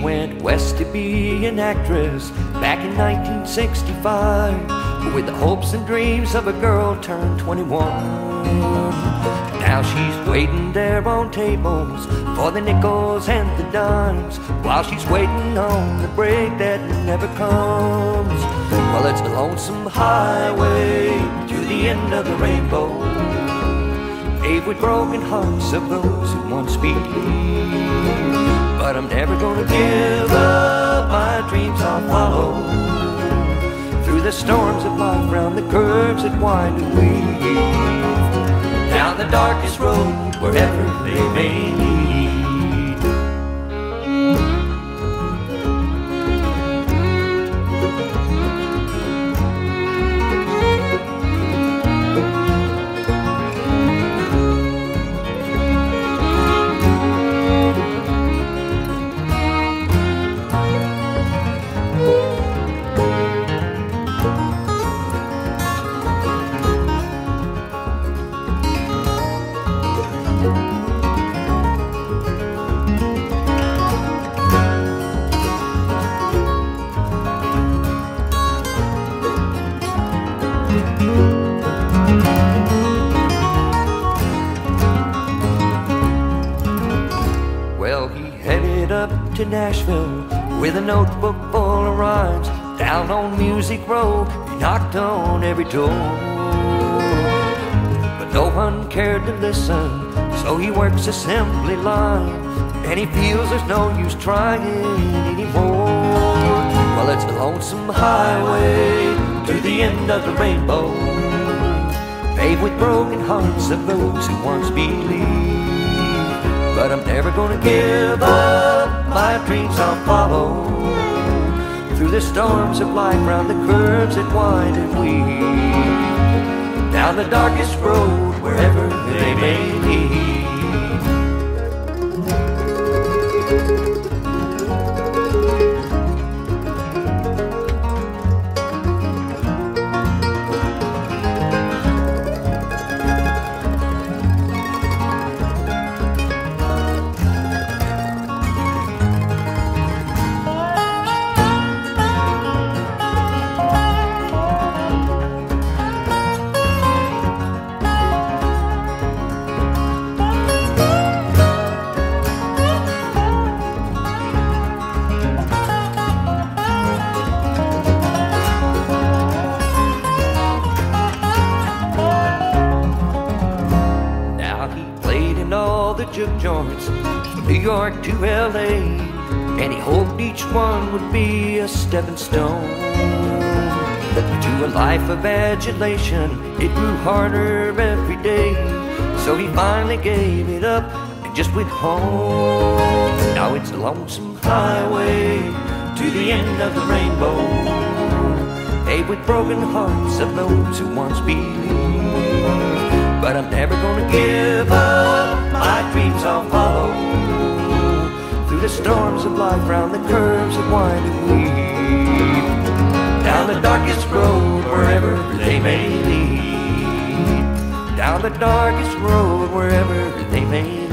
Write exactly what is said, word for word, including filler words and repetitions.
went west to be an actress back in nineteen sixty-five, with the hopes and dreams of a girl turned twenty-one. Now she's waiting there on tables for the nickels and the dimes, while she's waiting on the break that never comes. Well, it's a lonesome highway to the end of the rainbow, paved with broken hearts of those who once believed. But I'm never gonna give up, my dreams I'll follow through the storms of life, round the curves that wind and weave, down the darkest road, wherever they may lead. Well, he headed up to Nashville with a notebook full of rhymes. Down on Music Row, he knocked on every door, but no one cared to listen, so he works assembly line, and he feels there's no use trying anymore. Well, it's a lonesome highway to the end of the rainbow, paved with broken hearts of those who once believed. But I'm never gonna give up, my dreams I'll follow through the storms of life, round the curves that wind and weave, down the darkest road, wherever they may lead. All the juke joints from New York to L A, and he hoped each one would be a stepping stone to a life of adulation. It grew harder every day, so he finally gave it up and just went home. Now it's a lonesome highway to the end of the rainbow, paved with broken hearts of those who once believed. But I'm never gonna give up, my dreams I'll follow through the storms of life, round the curves that wind and weave, down the darkest road, wherever they may lead, down the darkest road, wherever they may lead.